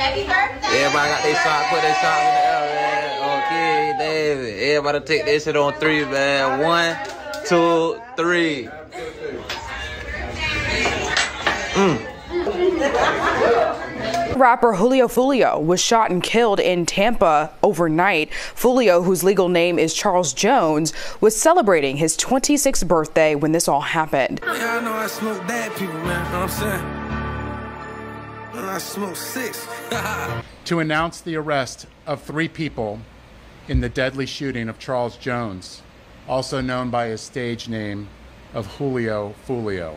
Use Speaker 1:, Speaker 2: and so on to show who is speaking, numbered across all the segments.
Speaker 1: Everybody got their shot, put their shot in the air, man. Okay, David. Everybody take this shit on 3, man. 1, 2, 3.
Speaker 2: Rapper Julio Foolio was shot and killed in Tampa overnight. Foolio, whose legal name is Charles Jones, was celebrating his 26th birthday when this all happened.
Speaker 3: Yeah, I know I smoke bad people, man. You know what I'm saying? I smoke 6.
Speaker 4: To announce the arrest of 3 people in the deadly shooting of Charles Jones, also known by his stage name of Julio Foolio.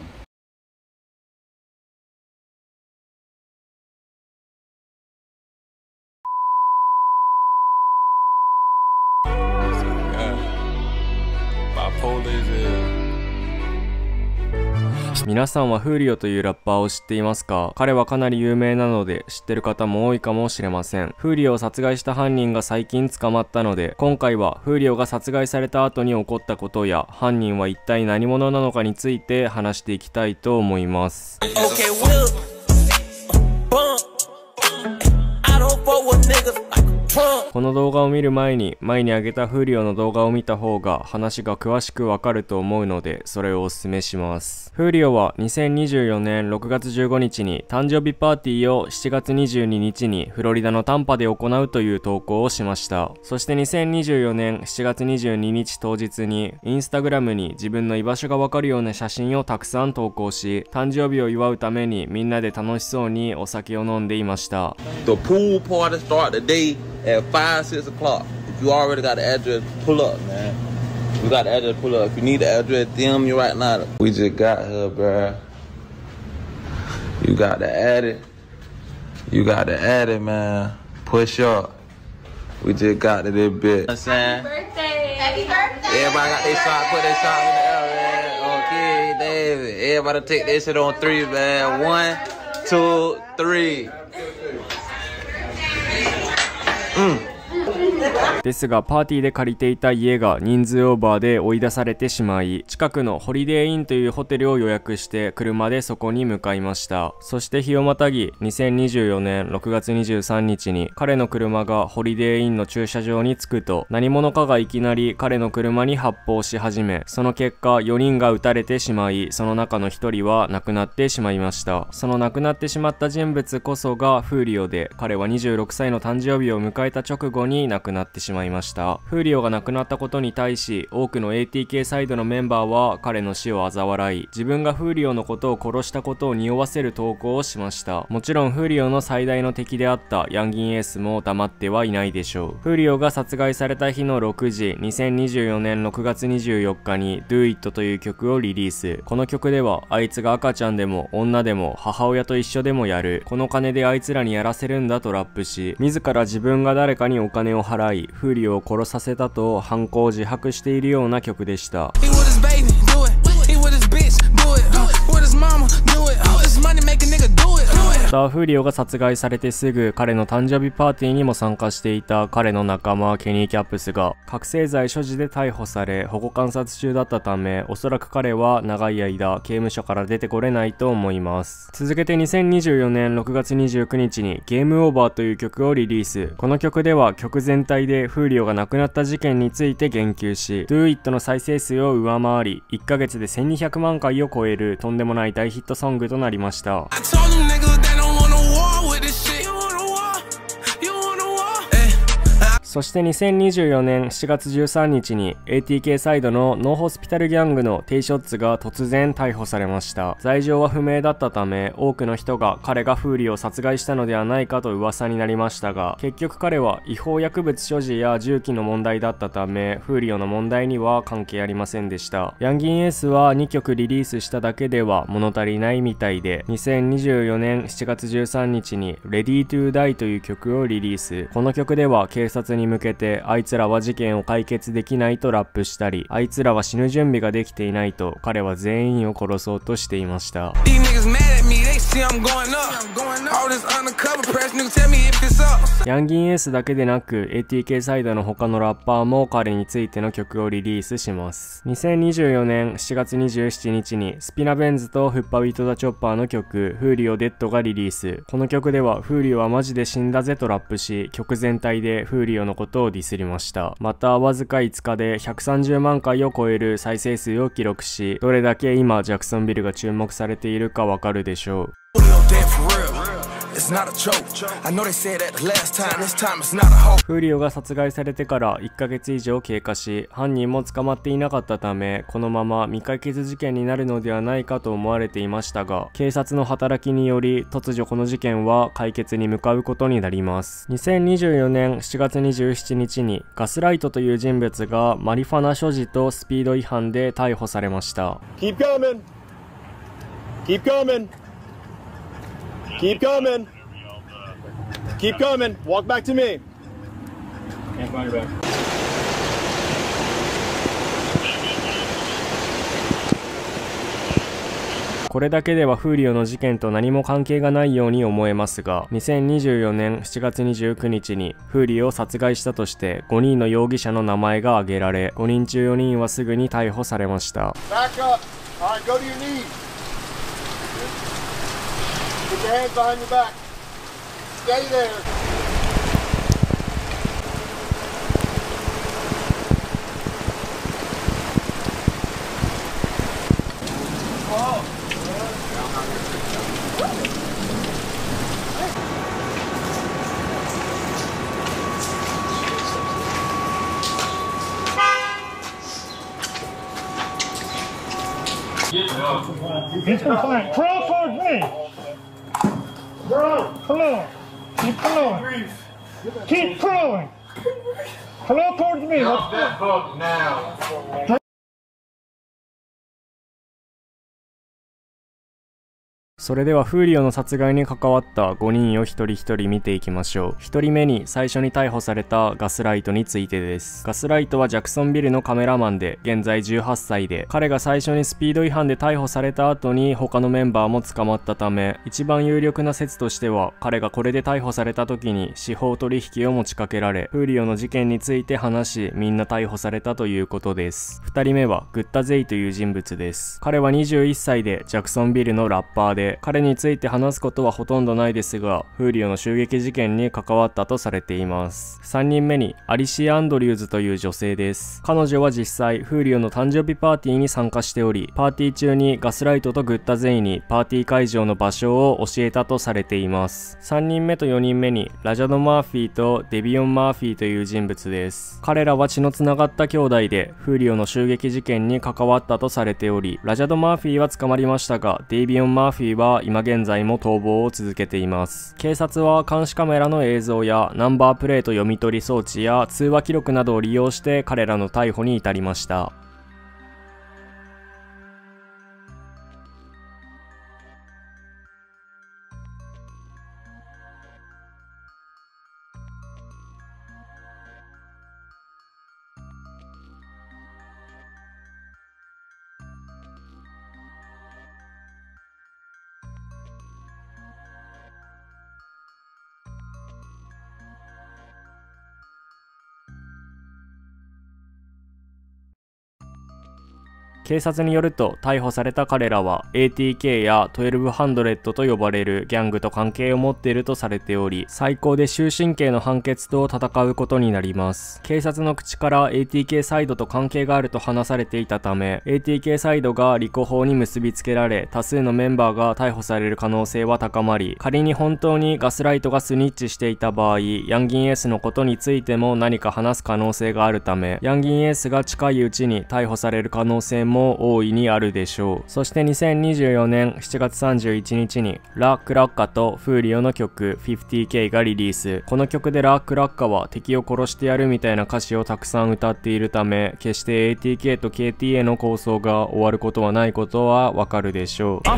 Speaker 5: Bipolar 皆さんはフーリオというラッパーを知っていますか？彼はかなり有名なので知ってる方も多いかもしれません。フーリオを殺害した犯人が最近捕まったので、今回はフーリオが殺害された後に起こったことや犯人は一体何者なのかについて話していきたいと思います。この動画を見る前に前に上げたフーリオの動画を見た方が話が詳しくわかると思うので、それをお勧めします。フーリオは2024年6月15日に誕生日パーティーを7月22日にフロリダのタンパで行うという投稿をしました。そして2024年7月22日当日にインスタグラムに自分の居場所がわかるような写真をたくさん投稿し、誕生日を祝うためにみんなで楽しそうにお酒を飲んでいました。
Speaker 1: The pool party start today at 5, 6 o'clock. If you already got the address, pull up, man. We got the address, pull up. If you need the address, DM me right now. We just got here, bruh. You got to add it. You got to add it, man. Push up. We just got to this bit. You know what I'm saying?
Speaker 6: Happy birthday. Happy birthday.
Speaker 1: Everybody got their shot, put their shot in the air, man. Okay, David. Everybody take this shit on 3, man. 1, 2, 3.
Speaker 5: ですがパーティーで借りていた家が人数オーバーで追い出されてしまい、近くのホリデーインというホテルを予約して車でそこに向かいました。そして日をまたぎ2024年6月23日に彼の車がホリデーインの駐車場に着くと、何者かがいきなり彼の車に発砲し始め、その結果4人が撃たれてしまい、その中の1人は亡くなってしまいました。その亡くなってしまった人物こそがフーリオで、彼は26歳の誕生日を迎えた直後に亡くなってしまいました。フーリオが亡くなったことに対し、多くの ATK サイドのメンバーは彼の死を嘲笑い、自分がフーリオのことを殺したことを匂わせる投稿をしました。もちろんフーリオの最大の敵であったヤンギンエースも黙ってはいないでしょう。フーリオが殺害された日の6時、2024年6月24日に Do It という曲をリリース。この曲では、あいつが赤ちゃんでも女でも母親と一緒でもやる、この金であいつらにやらせるんだとラップし、自ら自分が誰かにお金を払い、フーリオを殺させたと犯行を自白しているような曲でした。またフーリオが殺害されてすぐ彼の誕生日パーティーにも参加していた彼の仲間ケニー・キャップスが覚醒剤所持で逮捕され保護観察中だったため、おそらく彼は長い間刑務所から出てこれないと思います。続けて2024年6月29日にゲームオーバーという曲をリリース。この曲では曲全体でフーリオが亡くなった事件について言及し、 Do It の再生数を上回り1ヶ月で1200万回を超えるとんでもない大ヒットソングとなりました。そして2024年7月13日に ATK サイドのノーホスピタルギャングのテイショッツが突然逮捕されました。罪状は不明だったため、多くの人が彼がフーリオを殺害したのではないかと噂になりましたが、結局彼は違法薬物所持や銃器の問題だったため、フーリオの問題には関係ありませんでした。ヤンギンエースは2曲リリースしただけでは物足りないみたいで、2024年7月13日に Ready to Die という曲をリリース。この曲では警察にに向けてあいつらは事件を解決できないとラップしたり、あいつらは死ぬ準備ができていないと彼は全員を殺そうとしていました。ヤンギンエースだけでなく ATK サイドの他のラッパーも彼についての曲をリリースします。2024年7月27日にスピナベンズとフッパウィトダチョッパーの曲フーリオデッドがリリース。この曲ではフーリオはマジで死んだぜとラップし、曲全体でフーリオのことをディスりました。またわずか5日で130万回を超える再生数を記録し、どれだけ今ジャクソンビルが注目されているかわかるでしょう。フーリオが殺害されてから1ヶ月以上経過し、犯人も捕まっていなかったため、このまま未解決事件になるのではないかと思われていましたが、警察の働きにより突如この事件は解決に向かうことになります。2024年7月27日にガスライトという人物がマリファナ所持とスピード違反で逮捕されました。
Speaker 7: Keep coming. Keep coming. Keep coming. Keep coming. Walk back to me. Can't find your back.
Speaker 5: これだけではフーリオの事件と何も関係がないように思えますが、2024年7月29日にフーリオを殺害したとして5人の容疑者の名前が挙げられ、5人中4人はすぐに逮捕されました。
Speaker 7: Back up. All right, go to your knees. Put your hands behind your back. Stay there.
Speaker 8: He's compliant. Crawl towards me. Come on. Keep crawling. Keep crawling. Crawl towards me.
Speaker 7: Drop that book now.
Speaker 5: それではフーリオの殺害に関わった5人を一人一人見ていきましょう。1人目に最初に逮捕されたガスライトについてです。ガスライトはジャクソンビルのカメラマンで現在18歳で、彼が最初にスピード違反で逮捕された後に他のメンバーも捕まったため、一番有力な説としては彼がこれで逮捕された時に司法取引を持ちかけられ、フーリオの事件について話し、みんな逮捕されたということです。2人目はグッタゼイという人物です。彼は21歳でジャクソンビルのラッパーで、彼について話すことはほとんどないですが、フーリオの襲撃事件に関わったとされています。3人目にアリシア・アンドリューズという女性です。彼女は実際フーリオの誕生日パーティーに参加しており、パーティー中にガスライトとグッタゼイにパーティー会場の場所を教えたとされています。3人目と4人目にラジャド・マーフィーとデビオン・マーフィーという人物です。彼らは血のつながった兄弟でフーリオの襲撃事件に関わったとされており、ラジャド・マーフィーは捕まりましたが、デビオン・マーフィーは今現在も逃亡を続けています。警察は監視カメラの映像やナンバープレート読み取り装置や通話記録などを利用して彼らの逮捕に至りました。警察によると逮捕された彼らは ATK や1200と呼ばれるギャングと関係を持っているとされており、最高で終身刑の判決と戦うことになります。警察の口から ATK サイドと関係があると話されていたため、 ATK サイドがリコ法に結びつけられ、多数のメンバーが逮捕される可能性は高まり、仮に本当にガスライトがスニッチしていた場合、ヤンギンエースのことについても何か話す可能性があるため、ヤンギンエースが近いうちに逮捕される可能性もも大いにあるでしょう。そして2024年7月31日にラ・クラッカとフーリオの曲 50K がリリース。この曲でラ・クラッカは敵を殺してやるみたいな歌詞をたくさん歌っているため、決して ATK と KTA の構想が終わることはないことはわかるでしょう。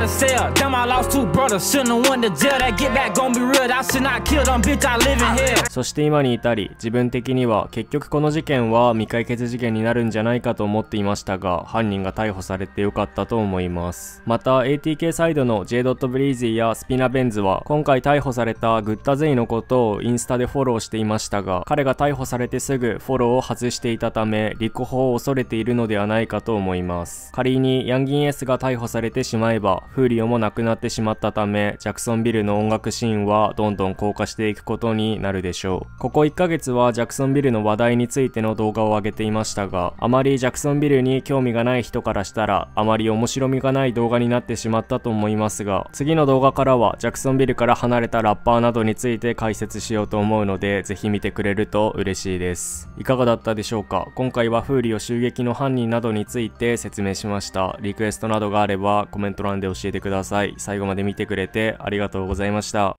Speaker 5: そして今に至り、自分的には結局この事件は未解決事件になるんじゃないかと思っていましたが、犯人が逮捕されてよかったと思います。また ATK サイドの J. ブリーズィやスピナベンズは今回逮捕されたグッタゼイのことをインスタでフォローしていましたが、彼が逮捕されてすぐフォローを外していたため、立候補を恐れているのではないかと思います。仮にヤンギン S が逮捕されてしまえば、フーリオもなくなってしまったため、ジャクソンビルの音楽シーンはどんどん高化していくことになるでしょう。ここ1ヶ月はジャクソンビルの話題についての動画を上げていましたが、あまりジャクソンビルに興味がない人からしたら、あまり面白みがない動画になってしまったと思いますが、次の動画からはジャクソンビルから離れたラッパーなどについて解説しようと思うので、ぜひ見てくれると嬉しいです。いかがだったでしょうか。今回はフーリオ襲撃の犯人などについて説明しました。リクエストなどがあればコメント欄で教えてください。最後まで見てくれてありがとうございました。